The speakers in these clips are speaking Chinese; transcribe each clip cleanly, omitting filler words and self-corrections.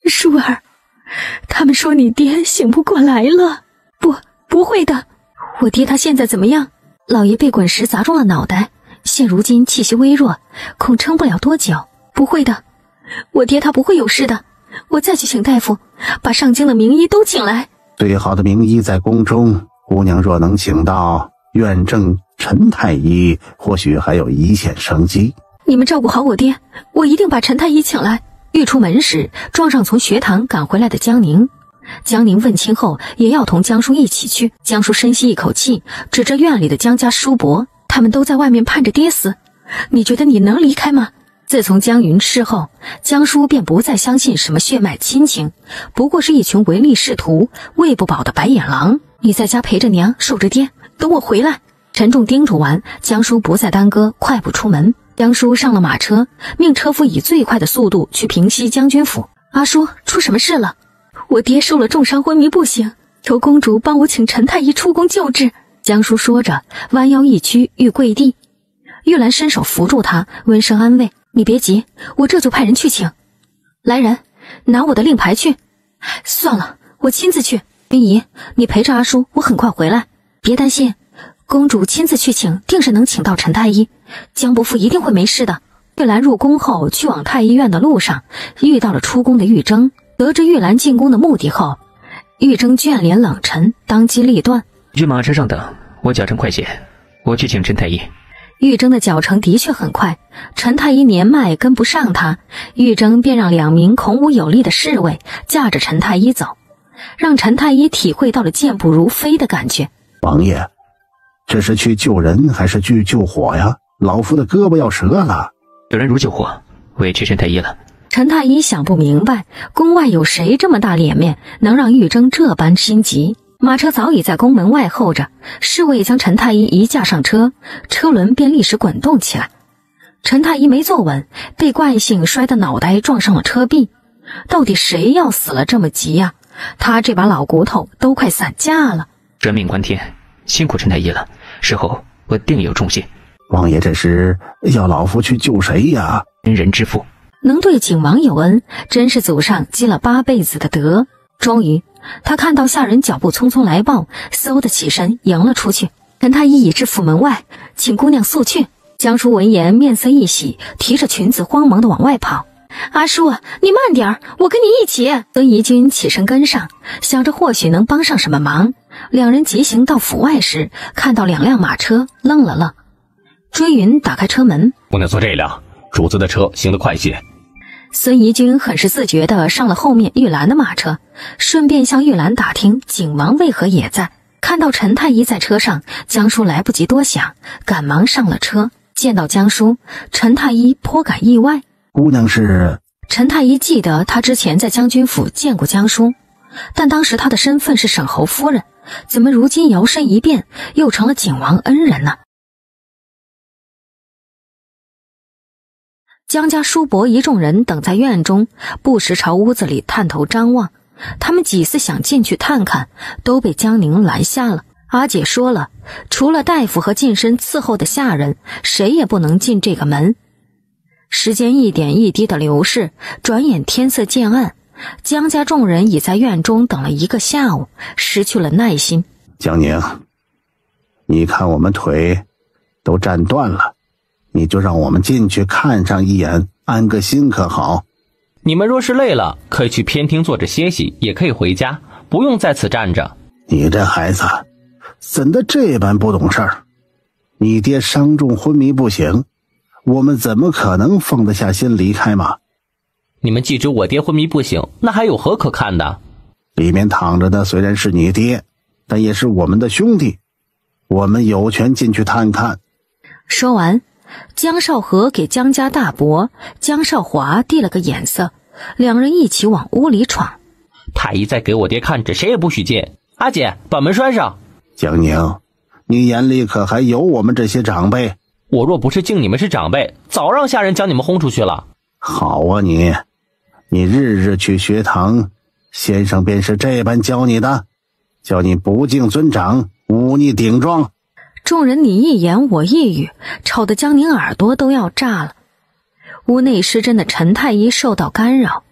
舒儿，他们说你爹醒不过来了。不会的，我爹他现在怎么样？老爷被滚石砸中了脑袋，现如今气息微弱，恐撑不了多久。不会的，我爹他不会有事的。我再去请大夫，把上京的名医都请来。 最好的名医在宫中，姑娘若能请到院正陈太医，或许还有一线生机。 你们照顾好我爹，我一定把陈太医请来。欲出门时，撞上从学堂赶回来的江宁。江宁问清后，也要同江叔一起去。江叔深吸一口气，指着院里的江家叔伯，他们都在外面盼着爹死。你觉得你能离开吗？自从江云逝后，江叔便不再相信什么血脉亲情，不过是一群唯利是图、喂不饱的白眼狼。你在家陪着娘，守着爹，等我回来。陈重叮嘱完，江叔不再耽搁，快步出门。江叔上了马车，命车夫以最快的速度去平西将军府。阿叔，出什么事了？我爹受了重伤，昏迷不醒，求公主帮我请陈太医出宫救治。江叔说着，弯腰一屈，欲跪地。玉兰伸手扶住他，温声安慰：你别急，我这就派人去请。来人，拿我的令牌去。算了，我亲自去。冰姨，你陪着阿叔，我很快回来。别担心，公主亲自去请，定是能请到陈太医，江伯父一定会没事的。玉兰入宫后，去往太医院的路上，遇到了出宫的玉征。得知玉兰进宫的目的后，玉征眷脸冷沉，当机立断： 去马车上等，我脚程快些，我去请陈太医。 玉征的脚程的确很快，陈太医年迈跟不上他，玉征便让2名孔武有力的侍卫驾着陈太医走，让陈太医体会到了健步如飞的感觉。 王爷，这是去救人还是去救火呀？老夫的胳膊要折了。 救人如救火，委屈陈太医了。 陈太医想不明白，宫外有谁这么大脸面，能让玉征这般心急。马车早已在宫门外候着，侍卫将陈太医一架上车，车轮便立时滚动起来。陈太医没坐稳，被惯性摔得脑袋撞上了车壁。到底谁要死了这么急呀？他这把老骨头都快散架了。 人命关天，辛苦陈太医了，事后我定有重谢。 王爷这是要老夫去救谁呀？ 恩人之父， 能对景王有恩，真是祖上积了8辈子的德。终于他看到下人脚步匆匆来报，嗖的起身迎了出去。陈太医已至府门外，请姑娘速去。江叔闻言面色一喜，提着裙子慌忙的往外跑。阿叔，你慢点儿，我跟你一起。孙怡君起身跟上，想着或许能帮上什么忙。两人急行到府外时，看到2辆马车，愣了愣。追云打开车门： 姑娘坐这辆，主子的车行得快些。 孙怡君很是自觉地上了后面玉兰的马车，顺便向玉兰打听景王为何也在。看到陈太医在车上，江叔来不及多想，赶忙上了车。见到江叔，陈太医颇感意外。 姑娘是？ 陈太医记得他之前在将军府见过江叔，但当时他的身份是省侯夫人，怎么如今摇身一变，又成了景王恩人呢？江家叔伯一众人等在院中，不时朝屋子里探头张望。他们几次想进去探看，都被江宁拦下了。阿姐说了，除了大夫和近身伺候的下人，谁也不能进这个门。时间一点一滴的流逝，转眼天色渐暗，江家众人已在院中等了1个下午，失去了耐心。 江宁，你看我们腿都站断了，你就让我们进去看上一眼，安个心可好？ 你们若是累了，可以去偏厅坐着歇息，也可以回家，不用在此站着。 你这孩子怎的这般不懂事儿？你爹伤重昏迷不醒，我们怎么可能放得下心离开嘛？ 你们既知我爹昏迷不醒，那还有何可看的？ 里面躺着的虽然是你爹，但也是我们的兄弟，我们有权进去探看。 说完，江少和给江家大伯江少华递了个眼色，两人一起往屋里闯。 太医在给我爹看着，谁也不许进。阿姐，把门拴上。 江宁，你眼里可还有我们这些长辈？ 我若不是敬你们是长辈，早让下人将你们轰出去了。 好啊你日日去学堂，先生便是这般教你的，叫你不敬尊长，忤逆顶撞。 众人你一言我一语，吵得江宁耳朵都要炸了。屋内失真的陈太医受到干扰，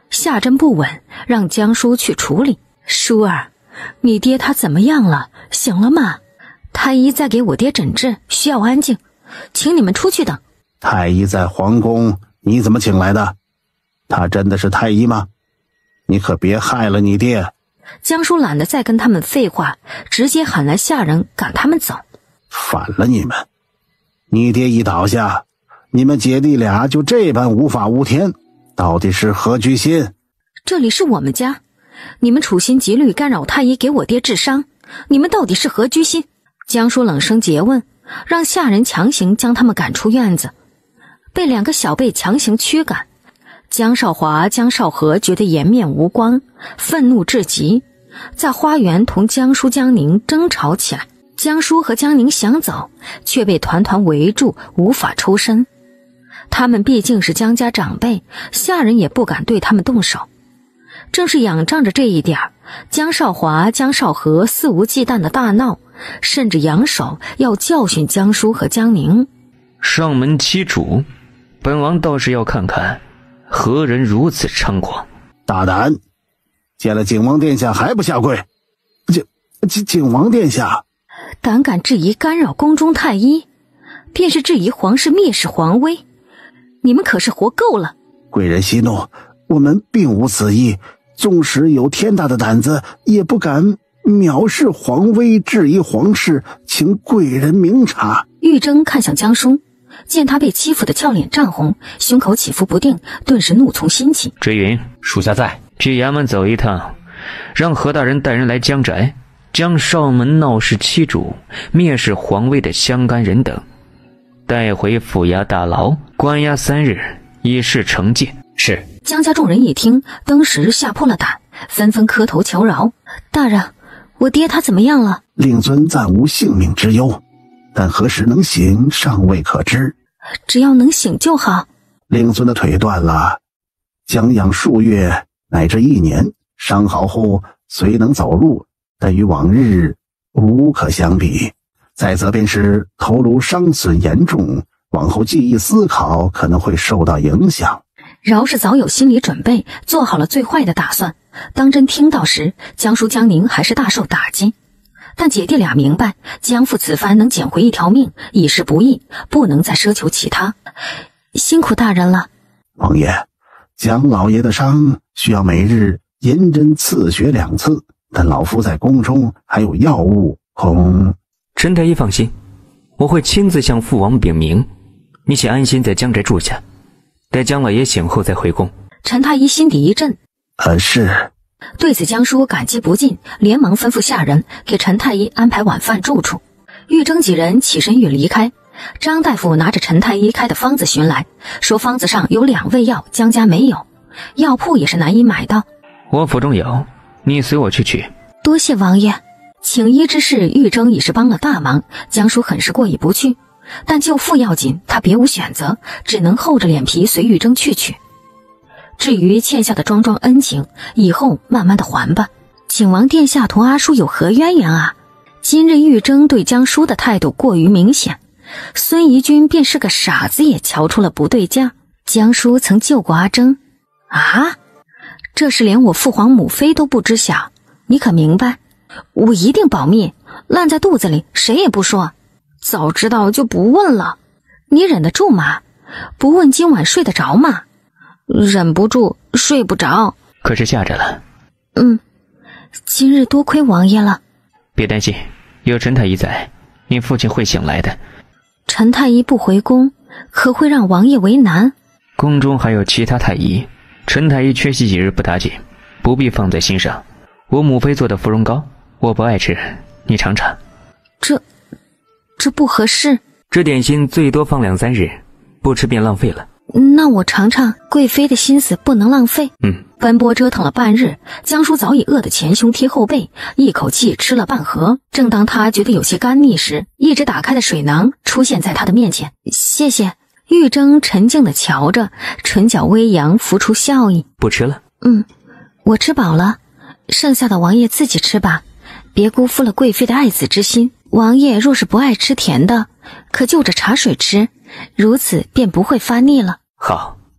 下针不稳，让江叔去处理。叔儿，你爹他怎么样了？醒了吗？太医在给我爹诊治，需要安静，请你们出去等。 太医在皇宫，你怎么请来的？他真的是太医吗？你可别害了你爹。 江叔懒得再跟他们废话，直接喊来下人赶他们走。 反了你们！你爹一倒下，你们姐弟俩就这般无法无天，到底是何居心？ 这里是我们家，你们处心积虑干扰太医给我爹治伤，你们到底是何居心？江叔冷声诘问，让下人强行将他们赶出院子。被2个小辈强行驱赶，江少华、江少和觉得颜面无光，愤怒至极，在花园同江叔、江宁争吵起来。江叔和江宁想走，却被团团围住，无法抽身。他们毕竟是江家长辈，下人也不敢对他们动手。正是仰仗着这一点，江少华、江少和肆无忌惮的大闹，甚至扬手要教训江叔和江宁。 上门欺主，本王倒是要看看何人如此猖狂。 大胆！见了景王殿下还不下跪？景王殿下胆质疑干扰宫中太医，便是质疑皇室蔑视皇威，你们可是活够了。 贵人息怒，我们并无此意，纵使有天大的胆子，也不敢藐视皇威，质疑皇室，请贵人明察。 玉征看向江叔，见他被欺负的俏脸涨红，胸口起伏不定，顿时怒从心起。 追云， 属下在。 去衙门走一趟，让何大人带人来江宅，将上门闹事欺主、蔑视皇威的相干人等带回府衙大牢，关押3日，以示惩戒。 是。 江家众人一听，登时吓破了胆，纷纷磕头求饶。大人，我爹他怎么样了？ 令尊暂无性命之忧，但何时能醒尚未可知。 只要能醒就好。 令尊的腿断了，将养数月乃至1年，伤好后虽能走路，但与往日无可相比。再则便是头颅伤损严重，往后记忆思考可能会受到影响。 饶是早有心理准备，做好了最坏的打算，当真听到时，江叔江宁还是大受打击。但姐弟俩明白，江父此番能捡回一条命，已是不易，不能再奢求其他。辛苦大人了。 王爷，江老爷的伤需要每日银针刺血2次，但老夫在宫中还有药物，恐…… 陈太医放心，我会亲自向父王禀明，你且安心在江宅住下，待江老爷醒后再回宫。 陈太医心底一震。 是。 对此江叔感激不尽，连忙吩咐下人给陈太医安排晚饭住处。玉征几人起身欲离开，张大夫拿着陈太医开的方子寻来，说方子上有2味药江家没有，药铺也是难以买到。 我府中有，你随我去取。 多谢王爷。请医之事玉征已是帮了大忙，江叔很是过意不去，但救父要紧，他别无选择，只能厚着脸皮随玉征去取。至于欠下的桩桩恩情，以后慢慢的还吧。景王殿下同阿叔有何渊源啊？今日玉征对江叔的态度过于明显，孙怡君便是个傻子也瞧出了不对劲。江叔曾救过阿征啊？这事连我父皇母妃都不知晓，你可明白？我一定保密，烂在肚子里，谁也不说。早知道就不问了。你忍得住吗？不问今晚睡得着吗？忍不住，睡不着。 可是吓着了。 今日多亏王爷了。 别担心，有陈太医在，你父亲会醒来的。 陈太医不回宫，可会让王爷为难？ 宫中还有其他太医，陈太医缺席几日不打紧，不必放在心上。我母妃做的芙蓉糕，我不爱吃，你尝尝。这不合适。 这点心最多放2、3日，不吃便浪费了。 那我尝尝，贵妃的心思不能浪费。奔波折腾了半日，江叔早已饿得前胸贴后背，一口气吃了半盒。正当他觉得有些干腻时，一只打开的水囊出现在他的面前。谢谢。玉征沉静地瞧着，唇角微扬，浮出笑意。 不吃了？ 我吃饱了，剩下的王爷自己吃吧，别辜负了贵妃的爱子之心。王爷若是不爱吃甜的，可就着茶水吃，如此便不会发腻了。 好。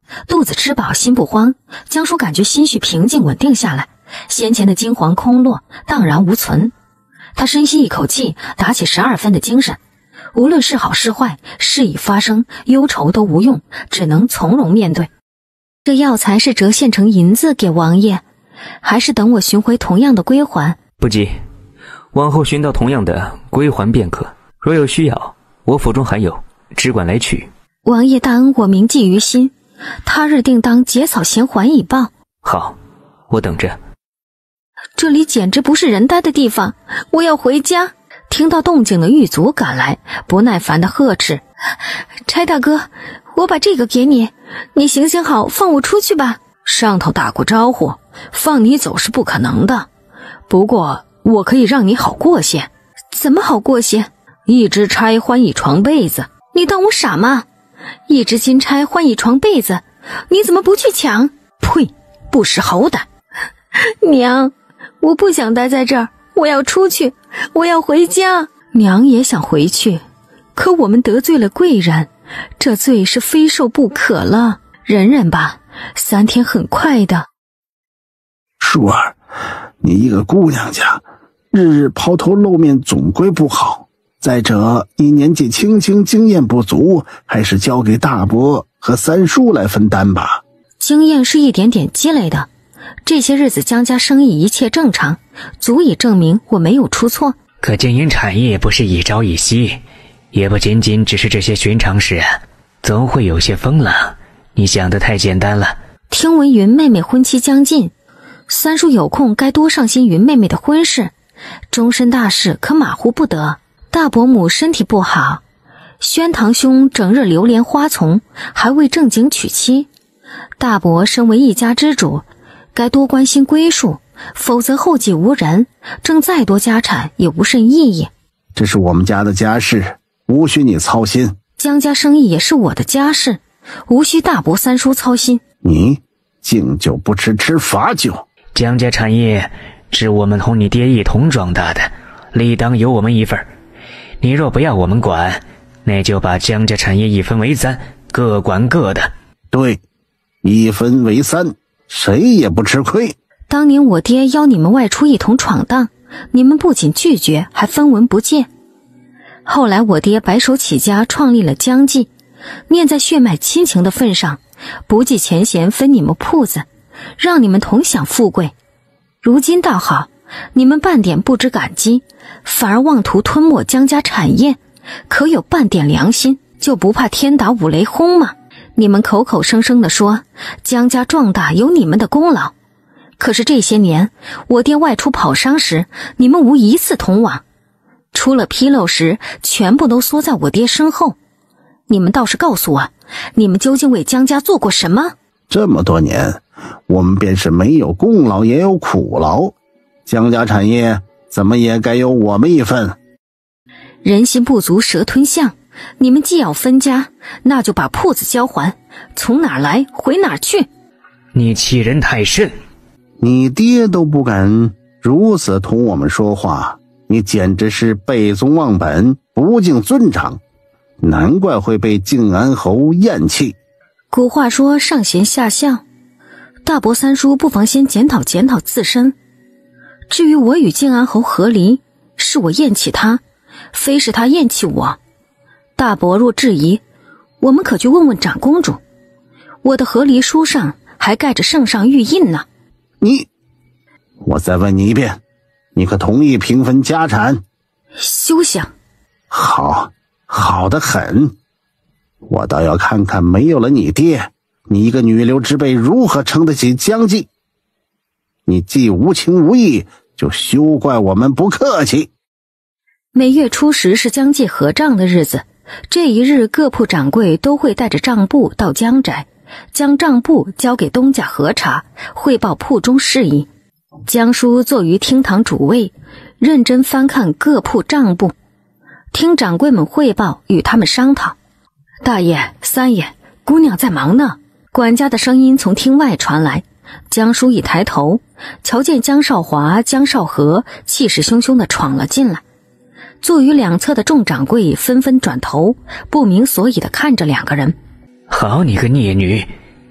肚子吃饱心不慌，江叔感觉心绪平静稳定下来，先前的惊惶空落，荡然无存。他深吸一口气，打起12分的精神，无论是好是坏，事已发生，忧愁都无用，只能从容面对。这药材是折现成银子给王爷，还是等我寻回同样的归还？ 不急，往后寻到同样的归还便可。若有需要，我府中还有，只管来取。 王爷大恩我铭记于心，他日定当结草衔环以报。 好，我等着。 这里简直不是人待的地方，我要回家。听到动静的狱卒赶来，不耐烦地呵斥：差大哥，我把这个给你，你行行好，放我出去吧。上头打过招呼，放你走是不可能的，不过我可以让你好过些。怎么好过些？一支钗换一床被子。你当我傻吗？一支金钗换一床被子，你怎么不去抢？呸，不识好歹。娘，我不想待在这儿，我要出去，我要回家。娘也想回去，可我们得罪了贵人，这罪是非受不可了。忍忍吧，3天很快的。 淑儿，你一个姑娘家，日日抛头露面总归不好。再者，你年纪轻轻，经验不足，还是交给大伯和三叔来分担吧。 经验是一点点积累的，这些日子江家生意一切正常，足以证明我没有出错。 可经营产业不是一朝一夕，也不仅仅只是这些寻常事，总会有些风浪。你想得太简单了。 听闻云妹妹婚期将近，三叔有空该多上心云妹妹的婚事，终身大事可马虎不得。大伯母身体不好，宣堂兄整日流连花丛，还未正经娶妻。大伯身为一家之主，该多关心归属，否则后继无人，挣再多家产也无甚意义。 这是我们家的家事，无需你操心。 江家生意也是我的家事，无需大伯三叔操心。 你敬酒不吃吃罚酒。 江家产业是我们同你爹一同壮大的，理当有我们一份。你若不要我们管，那就把江家产业一分为3，各管各的。 对，一分为3，谁也不吃亏。 当年我爹邀你们外出一同闯荡，你们不仅拒绝，还分文不借。后来我爹白手起家创立了江记，念在血脉亲情的份上，不计前嫌分你们铺子，让你们同享富贵。如今倒好，你们半点不知感激，反而妄图吞没江家产业，可有半点良心，就不怕天打五雷轰吗？你们口口声声地说江家壮大有你们的功劳，可是这些年我爹外出跑商时，你们无一次同往，出了纰漏时全部都缩在我爹身后。你们倒是告诉我，你们究竟为江家做过什么？ 这么多年，我们便是没有功劳也有苦劳，江家产业怎么也该有我们一份。 人心不足蛇吞象，你们既要分家，那就把铺子交还，从哪儿来回哪儿去。 你欺人太甚， 你爹都不敢如此同我们说话，你简直是背宗忘本，不敬尊长，难怪会被靖安侯厌弃。 古话说上贤下孝，大伯三叔不妨先检讨检讨自身。至于我与靖安侯和离，是我厌弃他，非是他厌弃我。大伯若质疑，我们可去问问长公主，我的和离书上还盖着圣上御印呢。 我再问你一遍，你可同意平分家产？ 休想！ 好得很。我倒要看看没有了你爹，你一个女流之辈如何撑得起江记。你既无情无义，就休怪我们不客气。 每月初10是江记合账的日子，这一日各铺掌柜都会带着账簿到江宅，将账簿交给东家核查，汇报铺中事宜。江叔坐于厅堂主位，认真翻看各铺账簿，听掌柜们汇报，与他们商讨。大爷、三爷，姑娘在忙呢。管家的声音从厅外传来。江叔一抬头，瞧见江少华、江少和气势汹汹地闯了进来。坐于两侧的众掌柜纷纷转头，不明所以地看着两个人。 好你个孽女，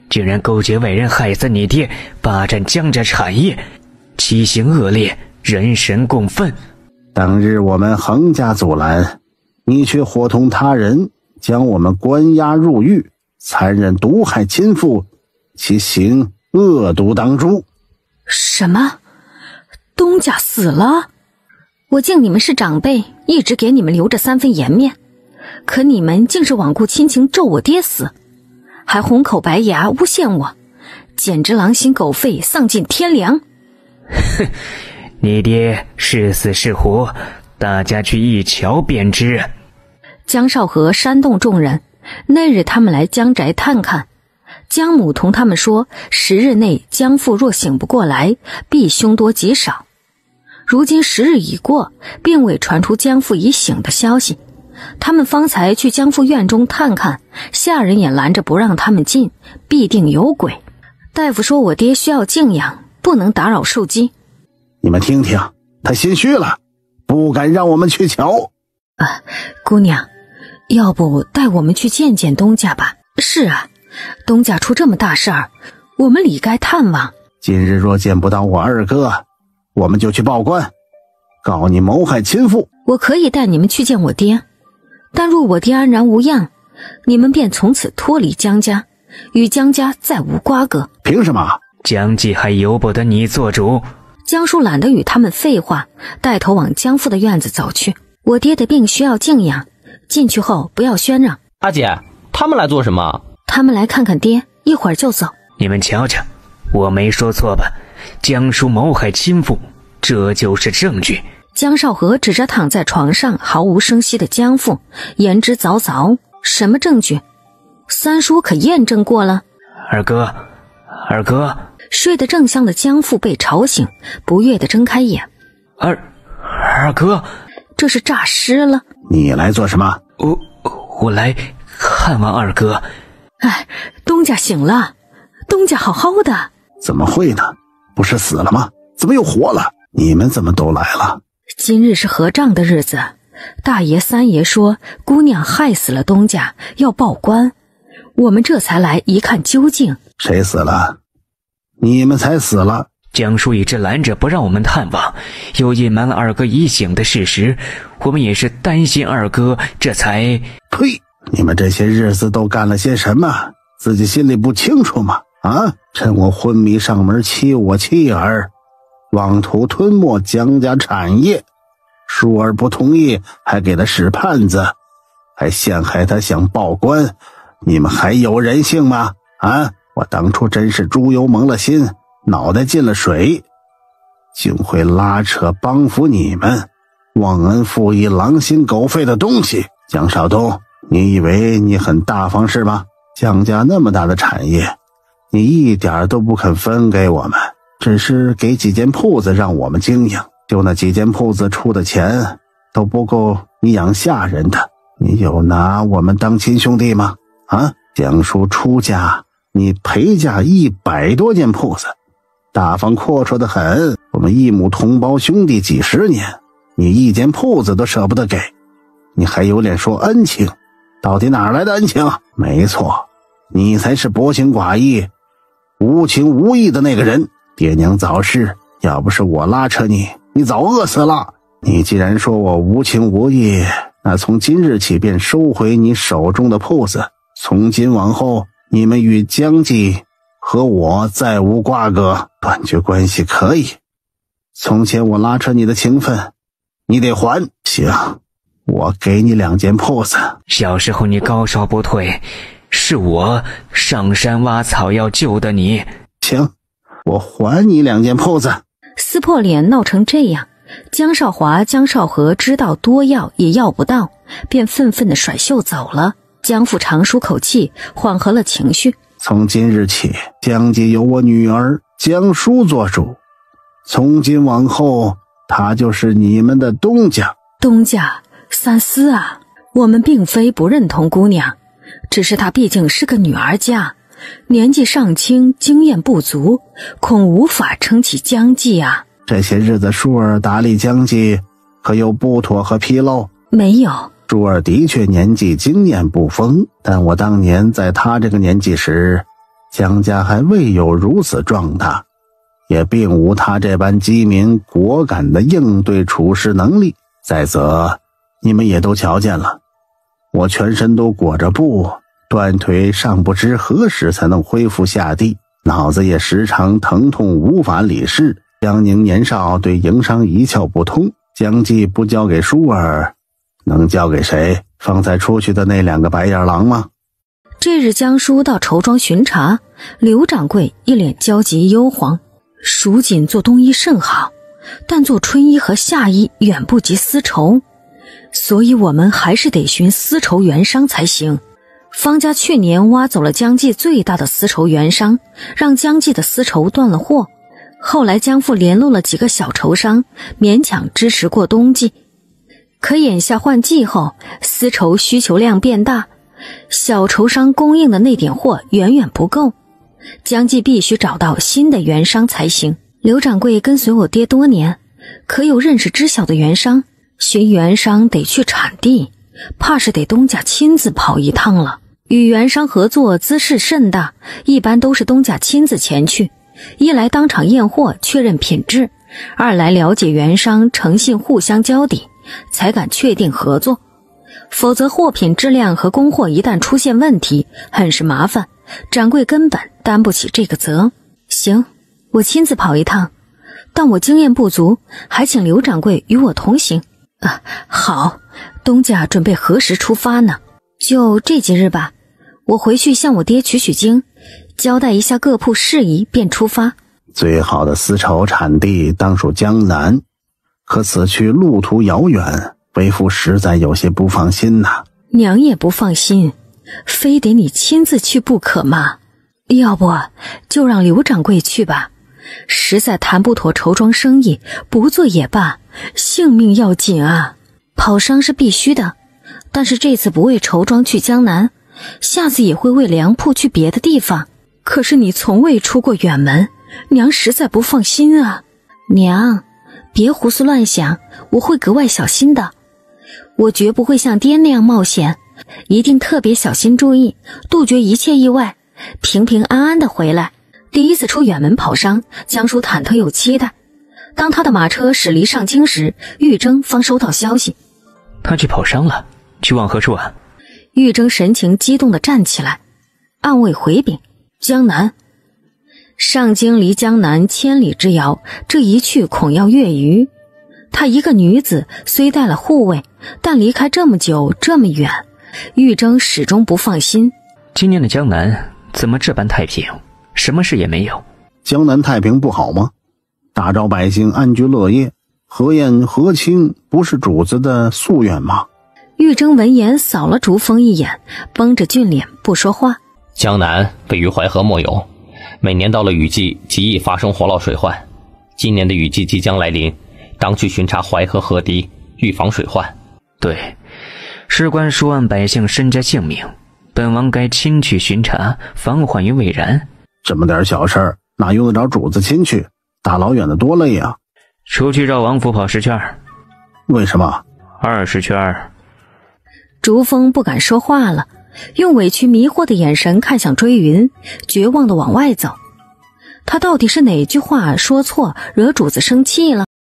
竟然勾结外人害死你爹，霸占江家产业，其行恶劣，人神共愤。 当日我们横加阻拦，你却伙同他人将我们关押入狱，残忍毒害亲父，其行恶毒当诛。 什么？东家死了？我敬你们是长辈，一直给你们留着3分颜面，可你们竟是罔顾亲情，咒我爹死，还红口白牙诬陷我，简直狼心狗肺，丧尽天良。 哼，你爹是死是活，大家去一瞧便知。 江少和煽动众人，那日他们来江宅探看，江母同他们说10日内江父若醒不过来，必凶多吉少。如今10日已过，并未传出江父已醒的消息，他们方才去江父院中探看，下人也拦着不让他们进，必定有鬼。大夫说我爹需要静养，不能打扰受惊。 你们听听，他心虚了，不敢让我们去瞧。 姑娘，要不带我们去见见东家吧？是啊，东家出这么大事儿，我们理该探望。 今日若见不到我二哥，我们就去报官，告你谋害亲父。 我可以带你们去见我爹，但若我爹安然无恙，你们便从此脱离江家，与江家再无瓜葛。 凭什么？ 江记还由不得你做主。 江叔懒得与他们废话，带头往江父的院子走去。我爹的病需要静养，进去后不要喧嚷。 阿姐，他们来做什么？ 他们来看看爹，一会儿就走。 你们瞧瞧，我没说错吧？江叔谋害亲父，这就是证据。 江少和指着躺在床上毫无声息的江父，言之凿凿。什么证据？三叔可验证过了。 二哥，二哥。 睡得正香的江父被吵醒，不悦地睁开眼。 二哥， 这是诈尸了。 你来做什么？ 我来看望二哥。 东家醒了，东家好好的。 怎么会呢？不是死了吗？怎么又活了？你们怎么都来了？ 今日是合账的日子，大爷三爷说姑娘害死了东家，要报官，我们这才来一看究竟。 谁死了？你们才死了。 江叔一直拦着不让我们探望，又隐瞒了二哥已醒的事实，我们也是担心二哥，这才…… 呸！你们这些日子都干了些什么？自己心里不清楚吗？趁我昏迷上门欺我妻儿，妄图吞没江家产业，叔儿不同意，还给他使绊子，还陷害他想报官，你们还有人性吗？我当初真是猪油蒙了心，脑袋进了水，竟会拉扯帮扶你们，忘恩负义，狼心狗肺的东西。江少东，你以为你很大方是吗？江家那么大的产业，你一点都不肯分给我们，只是给几间铺子让我们经营，就那几间铺子出的钱都不够你养下人的，你有拿我们当亲兄弟吗？江叔出家，你陪嫁100多间铺子，大方阔绰的很，我们一母同胞兄弟几10年，你一间铺子都舍不得给，你还有脸说恩情？到底哪来的恩情？没错，你才是薄情寡义、无情无义的那个人。爹娘早逝，要不是我拉扯你，你早饿死了。你既然说我无情无义，那从今日起便收回你手中的铺子，从今往后你们与江记和我再无瓜葛，断绝关系可以。从前我拉扯你的情分，你得还。行，我给你2间铺子。 小时候你高烧不退，是我上山挖草药救的你。 行，我还你2间铺子。 撕破脸闹成这样，江少华、江少和知道多要也要不到，便愤愤地甩袖走了。江父长舒口气，缓和了情绪。 从今日起，江家由我女儿江叔做主，从今往后，他就是你们的东家。 东家，三思啊！我们并非不认同姑娘，只是她毕竟是个女儿家，年纪尚轻，经验不足，恐无法撑起江记啊。 这些日子舒儿打理江记，可有不妥和纰漏？ 没有。 舒儿的确年纪经验不丰，但我当年在他这个年纪时， 江家还未有如此壮大，也并无他这般机敏果敢的应对处事能力。再则你们也都瞧见了，我全身都裹着布，断腿尚不知何时才能恢复下地，脑子也时常疼痛无法理事。江宁年少，对营商一窍不通，江记不交给舒儿，能交给谁？方才出去的那2个白眼狼吗？ 这日江叔到绸庄巡查，刘掌柜一脸焦急忧惶。蜀锦做冬衣甚好，但做春衣和夏衣远不及丝绸，所以我们还是得寻丝绸原商才行。方家去年挖走了江记最大的丝绸原商，让江记的丝绸断了货。后来江父联络了几个小绸商，勉强支持过冬季。可眼下换季后，丝绸需求量变大，小绸商供应的那点货远远不够，江记必须找到新的原商才行。刘掌柜跟随我爹多年，可有认识知晓的原商？寻原商得去产地，怕是得东家亲自跑一趟了。与原商合作姿势甚大，一般都是东家亲自前去，一来当场验货确认品质，二来了解原商诚信，互相交底，才敢确定合作。否则货品质量和供货一旦出现问题，很是麻烦，掌柜根本担不起这个责。行，我亲自跑一趟，但我经验不足，还请刘掌柜与我同行。好，东家准备何时出发呢？就这几日吧，我回去向我爹取经，交代一下各铺事宜便出发。 最好的丝绸产地当属江南，可此去路途遥远，为父实在有些不放心呐。 娘也不放心，非得你亲自去不可吗？要不就让刘掌柜去吧，实在谈不妥绸庄生意，不做也罢，性命要紧啊。跑商是必须的，但是这次不为绸庄去江南，下次也会为粮铺去别的地方。可是你从未出过远门，娘实在不放心啊。娘，别胡思乱想，我会格外小心的。我绝不会像爹那样冒险，一定特别小心注意，杜绝一切意外，平平安安的回来。第一次出远门跑商，江叔忐忑又期待。当他的马车驶离上京时，玉征方收到消息， 他去跑商了，去往何处啊？ 玉征神情激动地站起来，暗卫回禀：江南。上京离江南千里之遥，这一去恐要月余。她一个女子虽带了护卫，但离开这么久这么远，玉征始终不放心。 今年的江南怎么这般太平，什么事也没有？ 江南太平不好吗？大招百姓安居乐业，和宴和亲，不是主子的夙愿吗？ 玉征闻言扫了竹峰一眼，绷着俊脸不说话。 江南位于淮河末游，每年到了雨季极易发生火涝水患，今年的雨季即将来临，当去巡查淮河河堤，预防水患。 对，事关数万百姓身家性命，本王该亲去巡查，防患于未然。 这么点小事哪用得着主子亲去？大老远的多累啊！ 出去绕王府跑10圈。 为什么 ？20圈。 竹峰不敢说话了，用委屈迷惑的眼神看向追云，绝望地往外走。他到底是哪句话说错，惹主子生气了？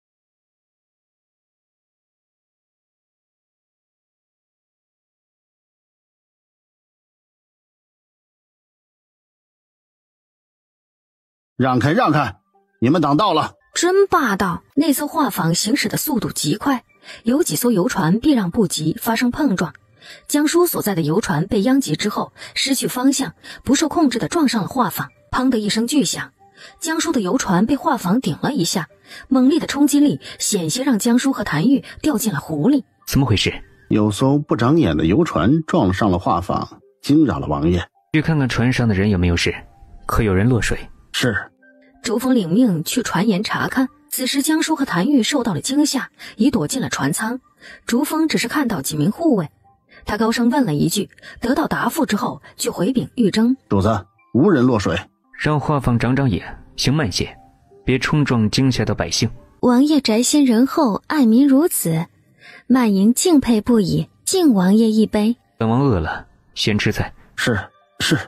让开让开，你们挡道了！ 真霸道！那艘画舫行驶的速度极快，有几艘游船避让不及，发生碰撞。江叔所在的游船被殃及之后，失去方向，不受控制地撞上了画舫，砰的一声巨响。江叔的游船被画舫顶了一下，猛烈的冲击力险些让江叔和谭玉掉进了湖里。 怎么回事？ 有艘不长眼的游船撞上了画舫，惊扰了王爷。 去看看船上的人有没有事，可有人落水？ 是。 竹峰领命去船沿查看，此时江叔和谭玉受到了惊吓，已躲进了船舱。竹峰只是看到几名护卫，他高声问了一句，得到答复之后，却回禀玉征： 主子，无人落水。 让画舫长长眼，行慢些，别冲撞惊吓到百姓。 王爷宅心仁厚，爱民如子，满盈敬佩不已，敬王爷一杯。 本王饿了，先吃菜。 是。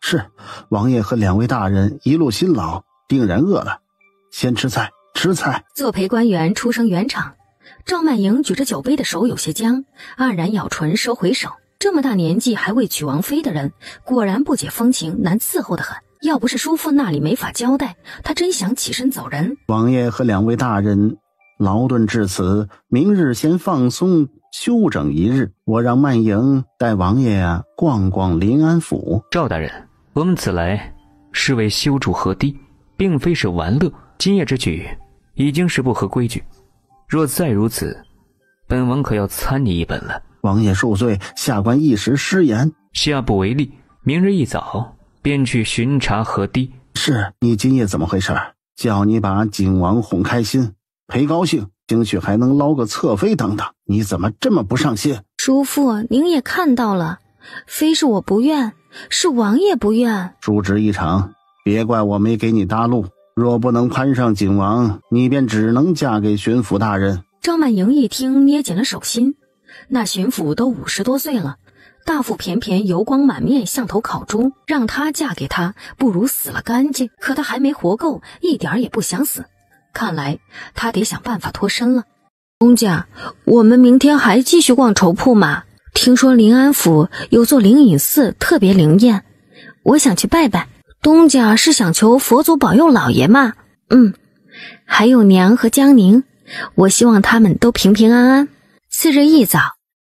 是，王爷和2位大人一路辛劳，定然饿了。先吃菜，吃菜。 作陪官员出声圆场。赵曼莹举着酒杯的手有些僵，黯然咬唇收回手。这么大年纪还未娶王妃的人，果然不解风情，难伺候得很。要不是叔父那里没法交代，他真想起身走人。 王爷和2位大人劳顿至此，明日先放松休整一日，我让曼莹带王爷逛逛临安府。 赵大人，我们此来是为修筑河堤，并非是玩乐。今夜之举已经是不合规矩，若再如此，本王可要参你一本了。 王爷恕罪，下官一时失言。 下不为例，明日一早便去巡查河堤。 是，你今夜怎么回事？叫你把景王哄开心，陪高兴，兴许还能捞个侧妃等等，你怎么这么不上心？ 叔父，您也看到了，非是我不愿，是王爷不愿。 叔侄一场，别怪我没给你搭路。若不能攀上景王，你便只能嫁给巡抚大人。 张曼莹一听，捏紧了手心。那巡抚都50多岁了，大腹便便，油光满面，像头烤猪，让她嫁给他，不如死了干净。可她还没活够，一点也不想死。看来她得想办法脱身了。东家，我们明天还继续逛绸铺吗？听说临安府有座灵隐寺特别灵验，我想去拜拜。东家是想求佛祖保佑老爷吗？还有娘和江宁，我希望他们都平平安安。次日一早，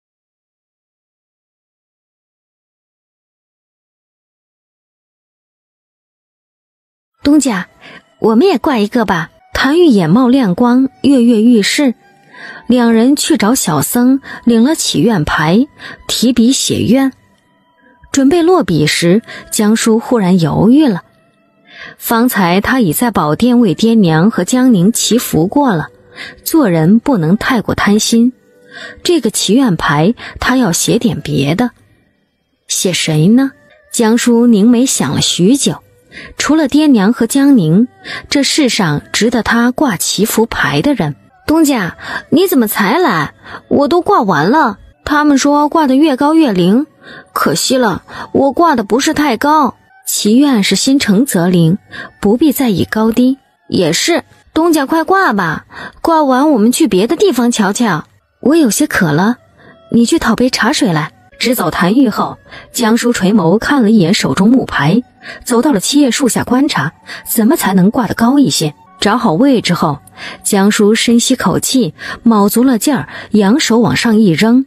东家，我们也挂一个吧。谭玉眼冒亮光，跃跃欲试。2人去找小僧，领了祈愿牌，提笔写愿。准备落笔时，江叔忽然犹豫了。方才他已在宝殿为爹娘和江宁祈福过了，做人不能太过贪心。这个祈愿牌他要写点别的。写谁呢？江叔凝眉想了许久，除了爹娘和江宁，这世上值得他挂祈福牌的人。东家，你怎么才来？我都挂完了。他们说挂得越高越灵，可惜了，我挂的不是太高。祈愿是心诚则灵，不必在意高低。也是，东家快挂吧，挂完我们去别的地方瞧瞧。我有些渴了，你去讨杯茶水来。直走坛玉后，江叔垂眸看了一眼手中木牌，走到了7叶树下观察，怎么才能挂得高一些。找好位置后，江叔深吸口气，卯足了劲儿，扬手往上一扔。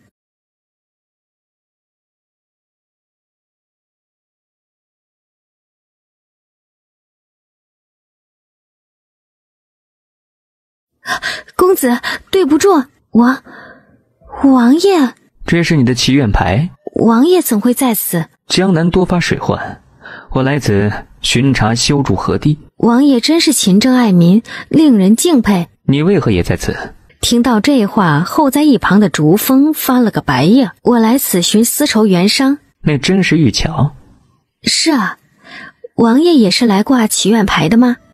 公子，对不住，王爷。 这是你的祈愿牌。 王爷怎会在此？ 江南多发水患，我来此巡查修筑河堤。 王爷真是勤政爱民，令人敬佩。 你为何也在此？ 听到这话，候在一旁的竹风翻了个白眼。我来此寻丝绸原商。 那真是遇巧。 是啊，王爷也是来挂祈愿牌的吗？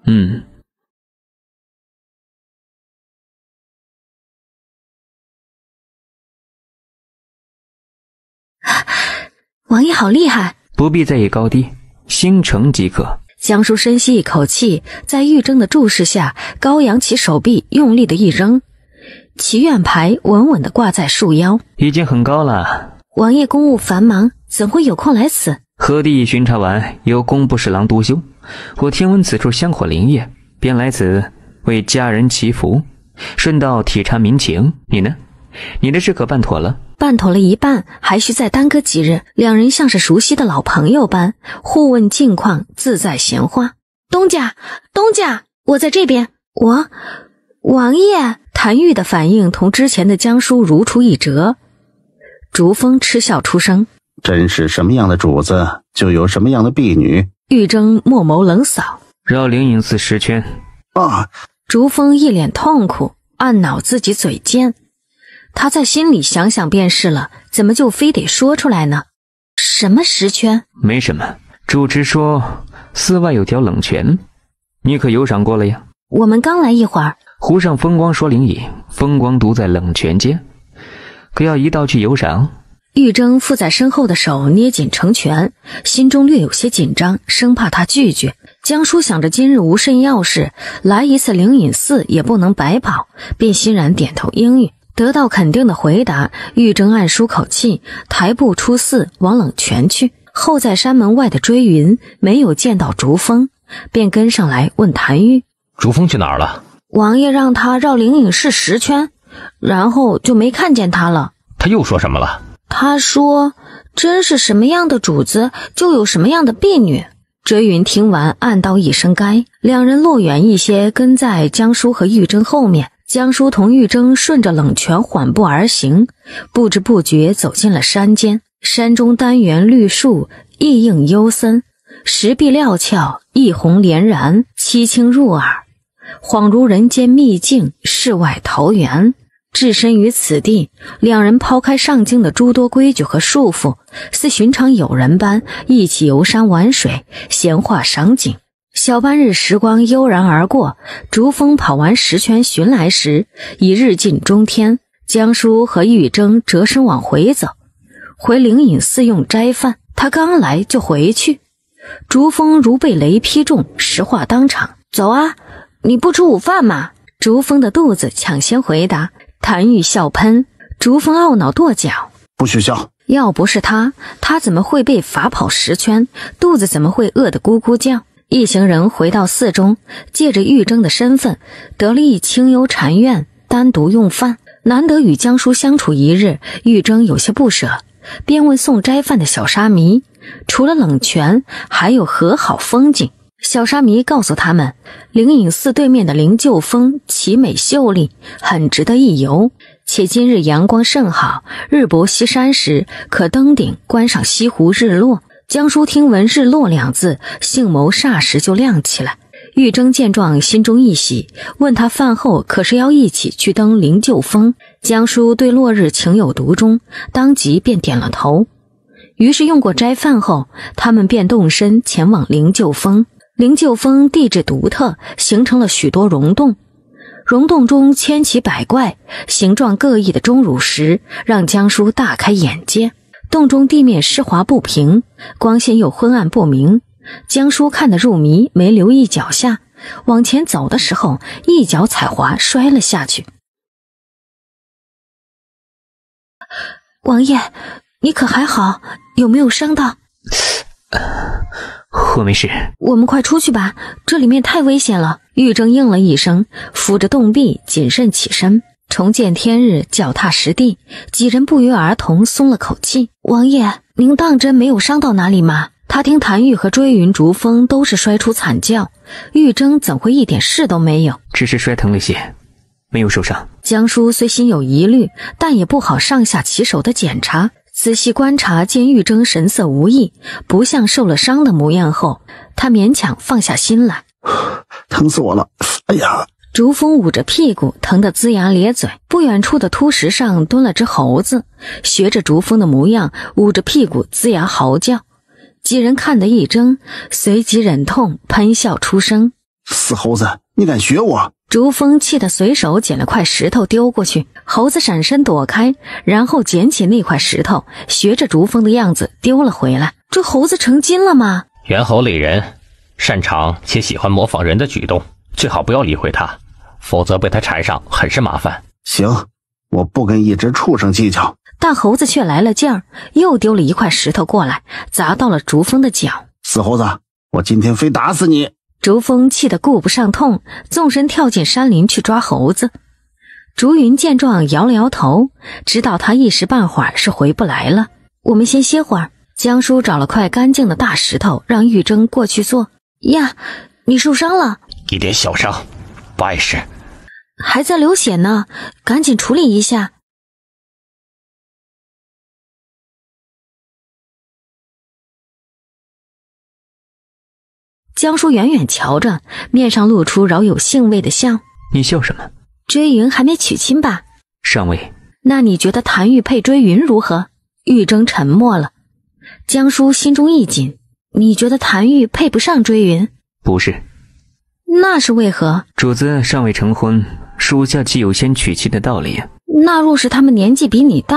王爷好厉害。 不必在意高低，心诚即可。 江叔深吸一口气，在玉铮的注视下，高扬起手臂，用力的一扔，祈愿牌稳稳地挂在树腰。 已经很高了。 王爷公务繁忙，怎会有空来此？ 河堤巡查完，由工部侍郎督修。我听闻此处香火林业，便来此为家人祈福，顺道体察民情。你呢？你的事可办妥了？ 办妥了一半，还需再耽搁几日。2人像是熟悉的老朋友般，互问近况，自在闲话。东家，我在这边。王爷。谭玉的反应同之前的江叔如出一辙。竹风嗤笑出声： 真是什么样的主子，就有什么样的婢女。 玉铮墨眸冷扫， 绕灵隐寺10圈。 竹风一脸痛苦，暗恼自己嘴贱。他在心里想想便是了，怎么就非得说出来呢？什么10圈？ 没什么，主持说寺外有条冷泉，你可游赏过了呀？ 我们刚来一会儿。 湖上风光说灵隐，风光独在冷泉间，可要一道去游赏， 玉珍附在身后的手捏紧成拳，心中略有些紧张，生怕他拒绝。江叔想着今日无甚要事，来一次灵隐寺也不能白跑，便欣然点头应允。得到肯定的回答，玉珍暗舒口气，抬步出寺往冷泉去。后在山门外的追云没有见到竹风，便跟上来问谭玉： 竹风去哪儿了？ 王爷让他绕灵隐寺10圈，然后就没看见他了。 他又说什么了？ 他说真是什么样的主子就有什么样的婢女。追云听完暗道一声该，两人落远一些，跟在江叔和玉珍后面。江叔同玉珍顺着冷泉缓步而行，不知不觉走进了山间。山中单元绿树，意映幽森，石壁料峭，一红连然，凄清入耳，恍如人间秘境，世外桃源。置身于此地，两人抛开上京的诸多规矩和束缚，似寻常友人般一起游山玩水，闲话赏景。小半日时光悠然而过，竹风跑完10圈寻来时，已日近中天。江叔和玉珍折身往回走，回灵隐寺用斋饭。他刚来就回去。竹风如被雷劈中，实话当场：走啊，你不吃午饭吗？竹风的肚子抢先回答。谭玉笑喷，竹风懊恼跺脚： 不许笑！ 要不是他怎么会被罚跑10圈？肚子怎么会饿得咕咕叫？一行人回到寺中，借着玉珍的身份，得了一清幽禅院，单独用饭。难得与江叔相处一日，玉珍有些不舍，便问送斋饭的小沙弥，除了冷泉，还有何好风景？小沙弥告诉他们，灵隐寺对面的灵鹫峰奇美秀丽，很值得一游。且今日阳光甚好，日薄西山时可登顶观赏西湖日落。江叔听闻日落2字，杏眸霎时就亮起来。玉珍见状心中一喜，问他饭后可是要一起去登灵鹫峰。江叔对落日情有独钟，当即便点了头。于是用过斋饭后，他们便动身前往灵鹫峰。灵鹫峰地质独特，形成了许多溶洞，溶洞中千奇百怪、形状各异的钟乳石让江叔大开眼界。洞中地面湿滑不平，光线又昏暗不明，江叔看得入迷，没留意脚下，往前走的时候一脚踩滑摔了下去。王爷，你可还好？有没有伤到？ 我没事。 我们快出去吧，这里面太危险了。玉珍应了一声，扶着洞壁谨慎起身。重见天日，脚踏实地，几人不约而同松了口气。王爷，您当真没有伤到哪里吗？他听谭玉和追云、竹风都是摔出惨叫，玉珍怎会一点事都没有？ 只是摔疼了些，没有受伤。 江叔虽心有疑虑，但也不好上下其手的检查。仔细观察，见玉珍神色无异，不像受了伤的模样后，他勉强放下心来。 疼死我了！哎呀！ 竹风捂着屁股，疼得龇牙咧嘴。不远处的凸石上蹲了只猴子，学着竹风的模样，捂着屁股龇牙嚎叫。几人看得一怔，随即忍痛喷笑出声： 死猴子，你敢学我！ 竹风气得随手捡了块石头丢过去，猴子闪身躲开，然后捡起那块石头，学着竹风的样子丢了回来。这猴子成精了吗？ 猿猴类人，擅长且喜欢模仿人的举动，最好不要理会他，否则被他缠上很是麻烦。 行，我不跟一只畜生计较。 但猴子却来了劲儿，又丢了一块石头过来，砸到了竹风的脚。 死猴子，我今天非打死你！ 竹风气得顾不上痛，纵身跳进山林去抓猴子。竹云见状摇了摇头，知道他一时半会儿是回不来了。我们先歇会儿。江叔找了块干净的大石头，让玉珍过去坐。呀，你受伤了？ 一点小伤，不碍事。 还在流血呢，赶紧处理一下。江叔远远瞧着，面上露出饶有兴味的笑。 你笑什么？ 追云还没娶亲吧？ 尚未。 那你觉得谭玉配追云如何？玉珍沉默了。江叔心中一紧，你觉得谭玉配不上追云？ 不是。 那是为何？ 主子尚未成婚，属下既有先娶妻的道理。 那若是他们年纪比你大，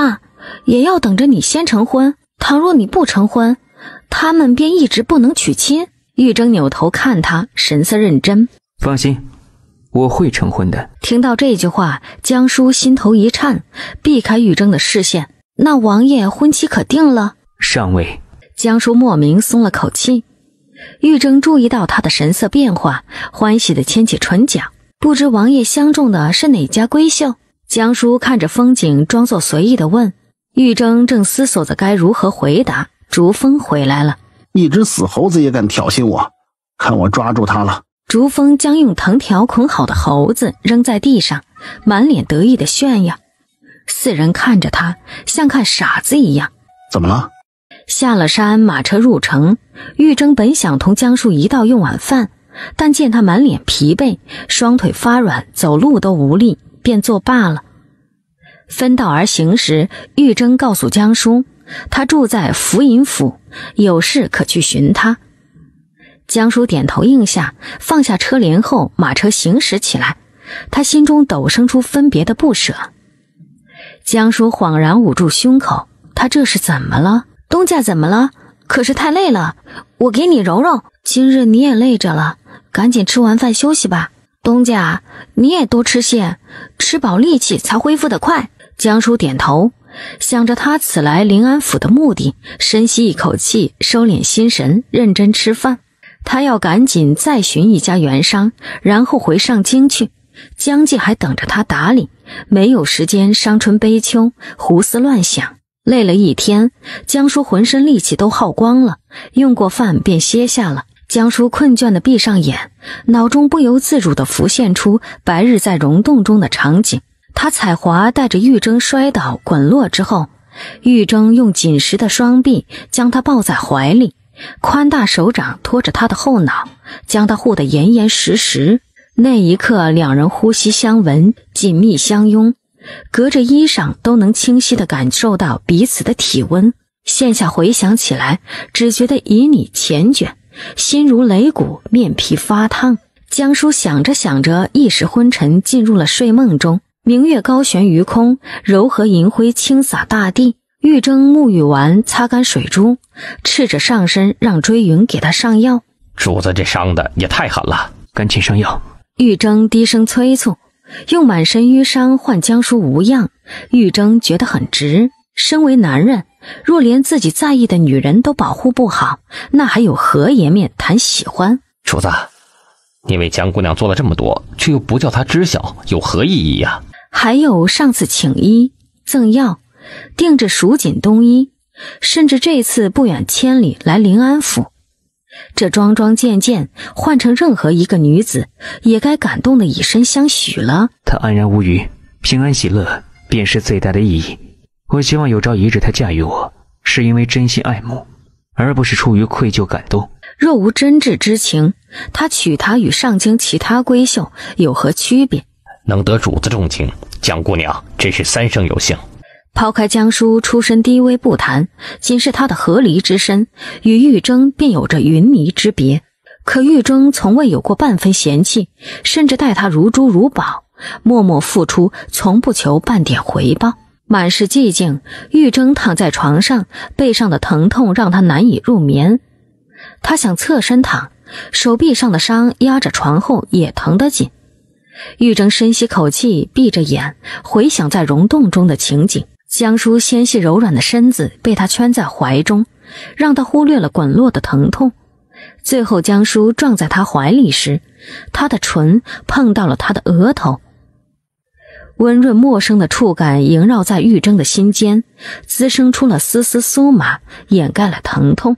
也要等着你先成婚。倘若你不成婚，他们便一直不能娶亲。玉铮扭头看他，神色认真。 放心，我会成婚的。 听到这句话，江叔心头一颤，避开玉铮的视线。那王爷婚期可定了？ 尚未。 江叔莫名松了口气。玉铮注意到他的神色变化，欢喜地牵起唇角。不知王爷相中的是哪家闺秀？江叔看着风景，装作随意地问。玉铮正思索着该如何回答，竹风回来了。 一只死猴子也敢挑衅我，看我抓住他了。 竹风将用藤条捆好的猴子扔在地上，满脸得意地炫耀。四人看着他，像看傻子一样。 怎么了？ 下了山，马车入城。玉铮本想同江叔一道用晚饭，但见他满脸疲惫，双腿发软，走路都无力，便作罢了。分道而行时，玉铮告诉江叔，他住在福尹府，有事可去寻他。江叔点头应下，放下车帘后，马车行驶起来。他心中陡生出分别的不舍。江叔恍然捂住胸口，他这是怎么了？东家怎么了？可是太累了，我给你揉揉。今日你也累着了，赶紧吃完饭休息吧。东家，你也多吃些，吃饱力气才恢复得快。江叔点头，想着他此来临安府的目的，深吸一口气，收敛心神，认真吃饭。他要赶紧再寻一家园商，然后回上京去。江记还等着他打理，没有时间伤春悲秋，胡思乱想。累了一天，江叔浑身力气都耗光了，用过饭便歇下了。江叔困倦地闭上眼，脑中不由自主地浮现出白日在溶洞中的场景。他踩滑带着玉铮摔倒滚落之后，玉铮用紧实的双臂将他抱在怀里，宽大手掌托着他的后脑，将他护得严严实实。那一刻，两人呼吸相闻，紧密相拥，隔着衣裳都能清晰地感受到彼此的体温。现下回想起来，只觉得旖旎缱绻，心如擂鼓，面皮发烫。江叔想着想着，一时昏沉，进入了睡梦中。明月高悬于空，柔和银辉倾洒大地。玉铮沐浴完，擦干水珠，赤着上身让追云给他上药。 主子这伤的也太狠了， 赶紧上药。 玉铮低声催促，用满身淤伤换江叔无恙。玉铮觉得很值，身为男人，若连自己在意的女人都保护不好，那还有何颜面谈喜欢？ 主子，你为江姑娘做了这么多，却又不叫她知晓，有何意义呀？ 还有上次请医赠药，定制蜀锦冬衣，甚至这次不远千里来临安府，这桩桩件件换成任何一个女子，也该感动的以身相许了。 她安然无虞，平安喜乐，便是最大的意义。我希望有朝一日她嫁于我，是因为真心爱慕，而不是出于愧疚感动。 若无真挚之情，他娶她与上京其他闺秀有何区别？ 能得主子重情，江姑娘真是三生有幸。 抛开江叔出身低微不谈，仅是他的和离之身，与玉铮便有着云泥之别。可玉铮从未有过半分嫌弃，甚至待他如珠如宝，默默付出，从不求半点回报。满是寂静，玉铮躺在床上，背上的疼痛让他难以入眠。他想侧身躺，手臂上的伤压着床后也疼得紧。玉铮深吸口气，闭着眼回想在溶洞中的情景。江叔纤细柔软的身子被他圈在怀中，让他忽略了滚落的疼痛。最后江叔撞在他怀里时，他的唇碰到了他的额头，温润陌生的触感萦绕在玉铮的心间，滋生出了丝丝酥麻，掩盖了疼痛。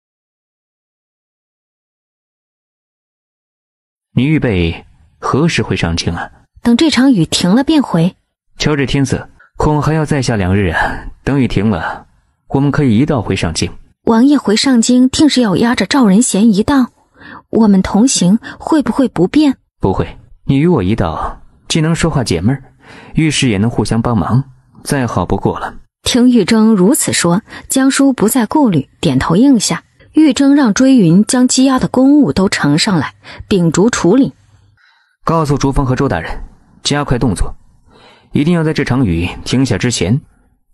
你预备何时会上京啊？ 等这场雨停了便回。 瞧这天色，恐还要再下2日啊。等雨停了，我们可以一道回上京。 王爷回上京定是要押着赵仁贤一道，我们同行会不会不便？ 不会，你与我一道，既能说话解闷，遇事也能互相帮忙，再好不过了。 听玉铮如此说，江叔不再顾虑，点头应下。玉铮让追云将积压的公务都呈上来，秉烛处理。 告诉竹峰和周大人，加快动作，一定要在这场雨停下之前，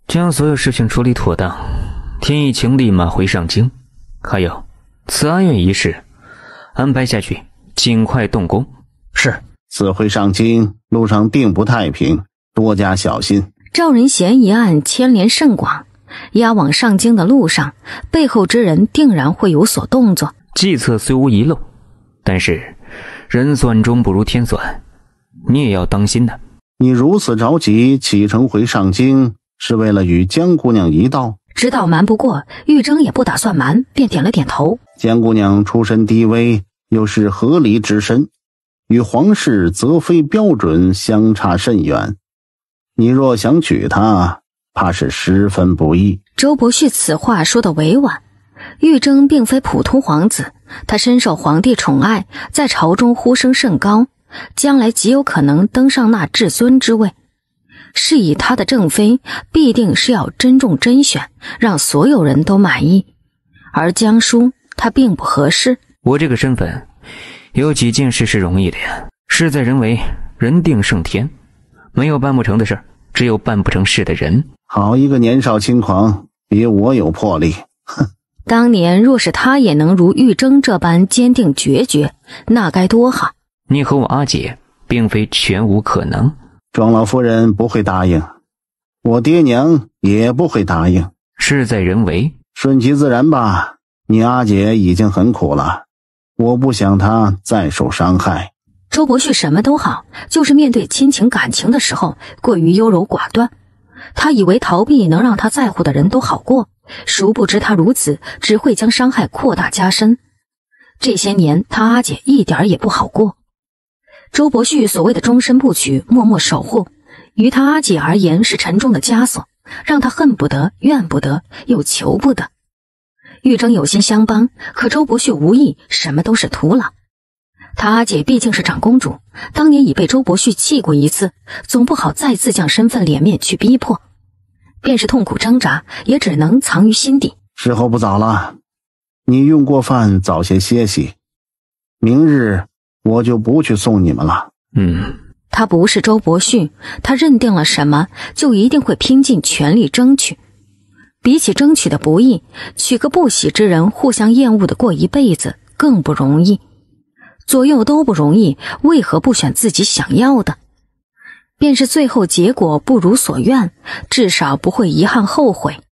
将所有事情处理妥当，天一晴立马回上京。还有，慈安院一事，安排下去，尽快动工。 是。 此回上京，路上定不太平，多加小心。 赵仁贤一案牵连甚广，押往上京的路上，背后之人定然会有所动作。 计策虽无遗漏，但是人算终不如天算，你也要当心的。 你如此着急启程回上京，是为了与江姑娘一道？ 知道瞒不过，玉征也不打算瞒，便点了点头。 江姑娘出身低微，又是合离之身，与皇室则非标准相差甚远。你若想娶她，怕是十分不易。 周伯旭此话说得委婉，玉征并非普通皇子，他深受皇帝宠爱，在朝中呼声甚高，将来极有可能登上那至尊之位。是以他的正妃必定是要珍重甄选，让所有人都满意。而江疏他并不合适。 我这个身份，有几件事是容易的呀。事在人为，人定胜天。没有办不成的事，只有办不成事的人。 好一个年少轻狂，别我有魄力。哼！ 当年若是他也能如玉征这般坚定决绝，那该多好。 你和我阿姐并非全无可能。 庄老夫人不会答应，我爹娘也不会答应。 事在人为， 顺其自然吧。你阿姐已经很苦了，我不想她再受伤害。 周伯旭什么都好，就是面对亲情感情的时候过于优柔寡断。他以为逃避能让他在乎的人都好过，殊不知他如此只会将伤害扩大加深。这些年他阿姐一点也不好过。周伯旭所谓的终身不娶，默默守护，于他阿姐而言是沉重的枷锁，让他恨不得、怨不得，又求不得。玉征有心相帮，可周伯旭无意，什么都是徒劳。他阿姐毕竟是长公主，当年已被周伯旭气过一次，总不好再次将身份脸面去逼迫，便是痛苦挣扎，也只能藏于心底。 时候不早了，你用过饭早些歇息，明日我就不去送你们了。 他不是周伯旭，他认定了什么就一定会拼尽全力争取。比起争取的不易，娶个不喜之人互相厌恶的过一辈子更不容易。左右都不容易，为何不选自己想要的？便是最后结果不如所愿，至少不会遗憾后悔。